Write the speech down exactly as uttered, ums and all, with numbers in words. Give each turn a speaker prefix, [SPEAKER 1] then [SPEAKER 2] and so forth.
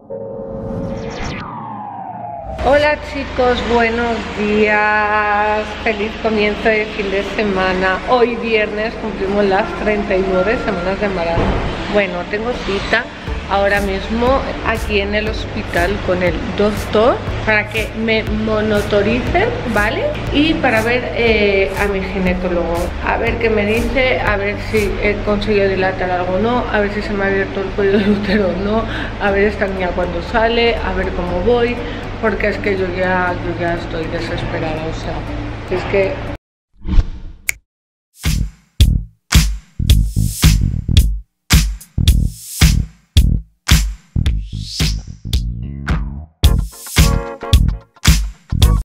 [SPEAKER 1] Hola chicos, buenos días, feliz comienzo de fin de semana. Hoy viernes cumplimos las treinta y nueve semanas de embarazo. Bueno, tengo cita ahora mismo aquí en el hospital con el doctor para que me monitoricen, ¿vale? Y para ver eh, a mi ginecólogo, a ver qué me dice, a ver si he conseguido dilatar algo o no, a ver si se me ha abierto el cuello del útero o no, a ver esta niña cuando sale, a ver cómo voy, porque es que yo ya, yo ya estoy desesperada, o sea, es que